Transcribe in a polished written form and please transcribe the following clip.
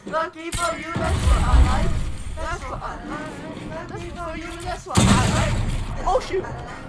Lucky for you, that's what I like. That's what I like. Lucky for you, that's what I like. Oh shoot!